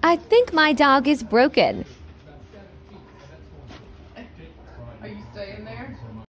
I think my dog is broken. Are you staying there?